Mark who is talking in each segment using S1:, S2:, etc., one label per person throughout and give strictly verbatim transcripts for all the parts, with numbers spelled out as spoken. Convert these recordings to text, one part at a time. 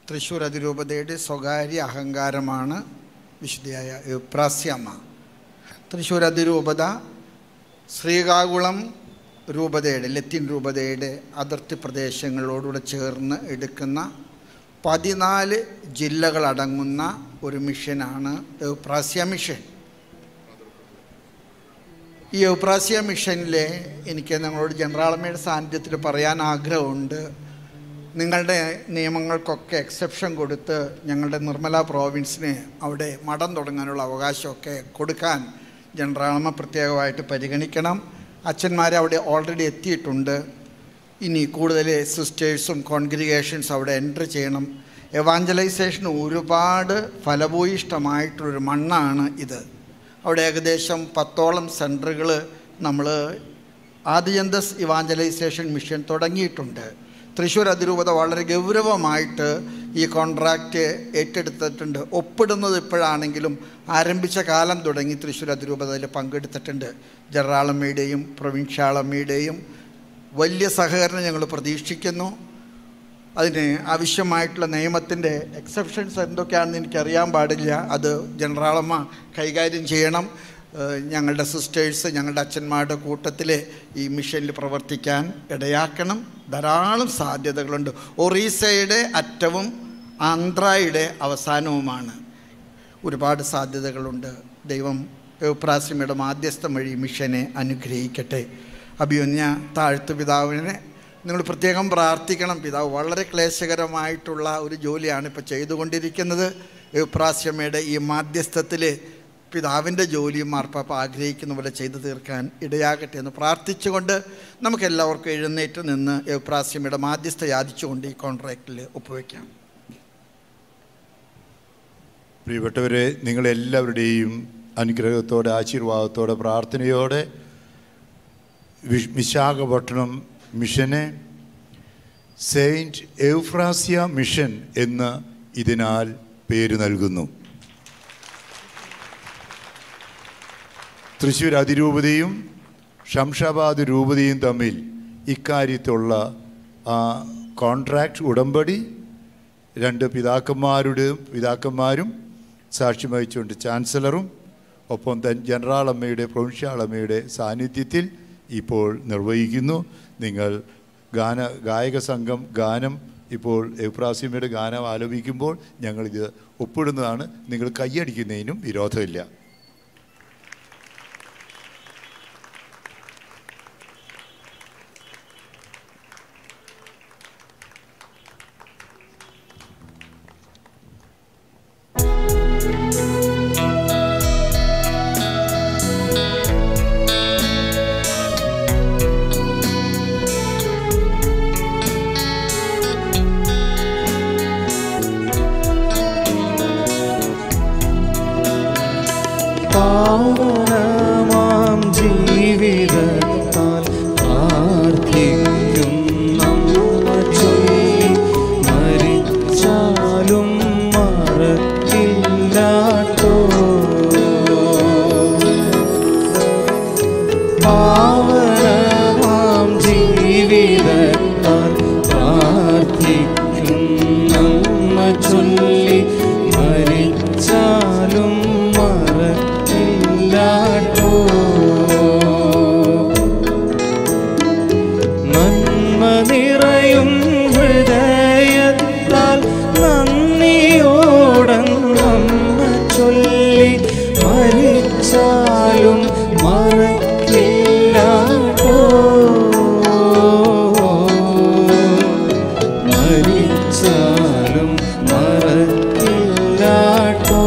S1: തൃശ്ശൂർ അതിരൂപതയുടെ സ്വകാര്യ അഹങ്കാരമാണ് വിശുദ്ധയായ എപ്രാസ്യമ്മ. തൃശ്ശൂർ അതിരൂപത ശ്രീകാകുളം രൂപതയുടെ ലത്തീൻ രൂപതയുടെ അതിർത്തി പ്രദേശങ്ങളോടുകൂടെ ചേർന്ന് എടുക്കുന്ന പതിനാല് ജില്ലകളടങ്ങുന്ന ഒരു മിഷനാണ് എപ്രാസ്യ മിഷൻ. ഈ എപ്രാസ്യ മിഷനിലെ എനിക്ക് നിങ്ങളോട് ജനറാളമ്മയുടെ സാന്നിധ്യത്തിൽ പറയാൻ ആഗ്രഹമുണ്ട്. നിങ്ങളുടെ നിയമങ്ങൾക്കൊക്കെ എക്സെപ്ഷൻ കൊടുത്ത് ഞങ്ങളുടെ നിർമ്മല പ്രോവിൻസിന് അവിടെ മഠം തുടങ്ങാനുള്ള അവകാശമൊക്കെ കൊടുക്കാൻ ജനറാളമ്മ പ്രത്യേകമായിട്ട് പരിഗണിക്കണം. അച്ഛന്മാർ അവിടെ ഓൾറെഡി എത്തിയിട്ടുണ്ട്. ഇനി കൂടുതൽ സിസ്റ്റേഴ്സും കോൺഗ്രിഗേഷൻസ് അവിടെ എൻട്രി ചെയ്യണം. എവാഞ്ചലൈസേഷന് ഒരുപാട് ഫലഭൂയിഷ്ടമായിട്ടുള്ളൊരു മണ്ണാണ് ഇത്. അവിടെ ഏകദേശം പത്തോളം സെൻറ്ററുകൾ നമ്മൾ ആദിയന്തസ് ഇവാഞ്ചലൈസേഷൻ മിഷൻ തുടങ്ങിയിട്ടുണ്ട്. തൃശ്ശൂർ അതിരൂപത വളരെ ഗൗരവമായിട്ട് ഈ കോൺട്രാക്റ്റ് ഏറ്റെടുത്തിട്ടുണ്ട്. ഒപ്പിടുന്നത് ഇപ്പോഴാണെങ്കിലും ആരംഭിച്ച കാലം തുടങ്ങി തൃശ്ശൂർ അതിരൂപതയിൽ പങ്കെടുത്തിട്ടുണ്ട്. ജനറാളമ്മയുടെയും പ്രൊവിൻഷ്യാളമ്മയുടെയും വലിയ സഹകരണം ഞങ്ങൾ പ്രതീക്ഷിക്കുന്നു. അതിന് ആവശ്യമായിട്ടുള്ള നിയമത്തിൻ്റെ എക്സെപ്ഷൻസ് എന്തൊക്കെയാണെന്ന് എനിക്കറിയാൻ പാടില്ല. അത് ജനറാളമ്മ കൈകാര്യം ചെയ്യണം. ഞങ്ങളുടെ സിസ്റ്റേഴ്സ് ഞങ്ങളുടെ അച്ഛന്മാരുടെ കൂട്ടത്തിൽ ഈ മിഷനിൽ പ്രവർത്തിക്കാൻ ഇടയാക്കണം. ധാരാളം സാധ്യതകളുണ്ട്. ഒറീസയുടെ അറ്റവും ആന്ധ്രയുടെ അവസാനവുമാണ്. ഒരുപാട് സാധ്യതകളുണ്ട്. ദൈവം എപ്രാസ്യമ്മയുടെ മാധ്യസ്ഥം വഴി മിഷനെ അനുഗ്രഹിക്കട്ടെ. അഭിമന്യ താഴ്ത്തു പിതാവിനെ നിങ്ങൾ പ്രത്യേകം പ്രാർത്ഥിക്കണം. പിതാവ് വളരെ ക്ലേശകരമായിട്ടുള്ള ഒരു ജോലിയാണ് ഇപ്പോൾ ചെയ്തുകൊണ്ടിരിക്കുന്നത്. എപ്രാസ്യമ്മയുടെ ഈ മാധ്യസ്ഥത്തിൽ പിതാവിൻ്റെ ജോലിയും മാർപ്പാപ്പ ആഗ്രഹിക്കുന്ന പോലെ ചെയ്തു തീർക്കാൻ ഇടയാകട്ടെ എന്ന് പ്രാർത്ഥിച്ചുകൊണ്ട് നമുക്കെല്ലാവർക്കും എഴുന്നേറ്റ് നിന്ന് എപ്രാസ്യമ്മയുടെ മാധ്യസ്ഥ യാചിച്ചുകൊണ്ട് ഈ കോൺട്രാക്റ്റിൽ ഒപ്പുവയ്ക്കാം.
S2: പ്രിയപ്പെട്ടവരെ, നിങ്ങളെല്ലാവരുടെയും അനുഗ്രഹത്തോടെ ആശീർവാദത്തോടെ പ്രാർത്ഥനയോടെ വിശാഖപട്ടണം മിഷനെ സെയിൻറ്റ് എഫ്രാസ്യ മിഷൻ എന്ന് ഇതിനാൽ പേര് നൽകുന്നു. തൃശ്ശൂർ അതിരൂപതയും ശംഷാബാദ് രൂപതയും തമ്മിൽ ഇക്കാര്യത്തുള്ള ആ കോൺട്രാക്റ്റ് ഉടമ്പടി രണ്ട് പിതാക്കന്മാരുടെയും പിതാക്കന്മാരും സാക്ഷ്യം വഹിച്ചുകൊണ്ട് ചാൻസലറും ഒപ്പം തൻ ജനറാളമ്മയുടെ പ്രൊവിൻഷ്യാളമ്മയുടെ സാന്നിധ്യത്തിൽ ഇപ്പോൾ നിർവഹിക്കുന്നു. നിങ്ങൾ ഗാന ഗായക സംഘം ഗാനം ഇപ്പോൾ എപ്രാസ്യമ്മയുടെ ഗാനം ആലപിക്കുമ്പോൾ ഞങ്ങളിത് ഒപ്പിടുന്നതാണ്. നിങ്ങൾ കൈയടിക്കുന്നതിനും വിരോധമില്ല.
S3: പാവനമാം ജീവിതത്താൽ പ്രാർത്ഥിക്കും നമ്മ ചൊല്ലി മരിച്ചാലും മറക്കില്ലാട്ടോ. പാവനമാം ജീവിതത്താൽ പ്രാർത്ഥിക്കും നമ്മ ചൊല്ലി മരിച്ചാലും നന്മ നിറയും ഹൃദയത്താൽ നന്ദിയോടങ്ങമ്മ ചൊല്ലി മരിച്ചാലും മറക്കില്ലാട്ടോ. മരിച്ചാലും മറക്കില്ലാട്ടോ.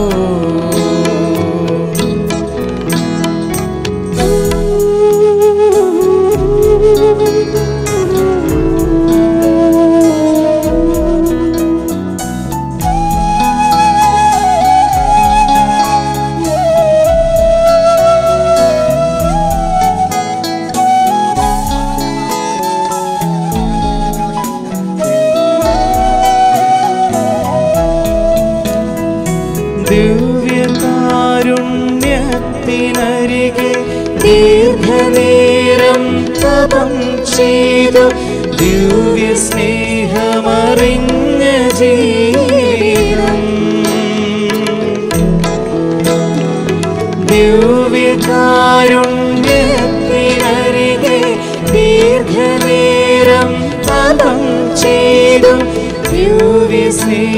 S3: ദിവ്യകാരുണ്യത്തിനരികെ ദീർഘനേരം തപം ചെയ്തു ദിവ്യ സ്നേഹമറിഞ്ഞ ജീ ദിവ്യകാരുണ്യത്തിനരികെ ദീർഘനേരം തപം ചെയ്തും ദിവ്യ സ്നേഹ